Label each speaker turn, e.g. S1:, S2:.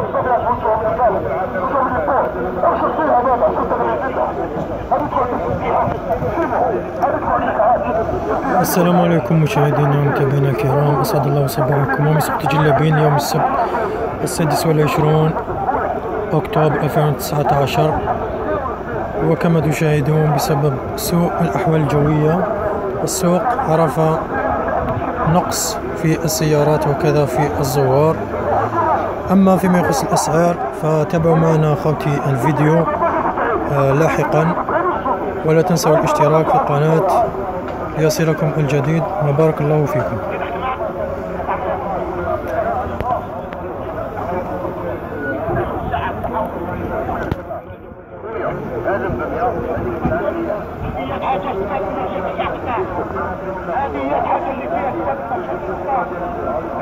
S1: السلام عليكم مشاهدينا ومتابعينا الكرام، اسعد الله صباحكم ومسقط جلابين يوم السبت 26 اكتوبر 2019. وكما تشاهدون بسبب سوء الاحوال الجويه السوق عرف نقص في السيارات وكذا في الزوار. اما فيما يخص الاسعار فتابعوا معنا خوتي الفيديو لاحقا، ولا تنسوا الاشتراك في القناة ليصلكم الجديد، وبارك الله فيكم.
S2: هذه هي الحاجة اللي فيها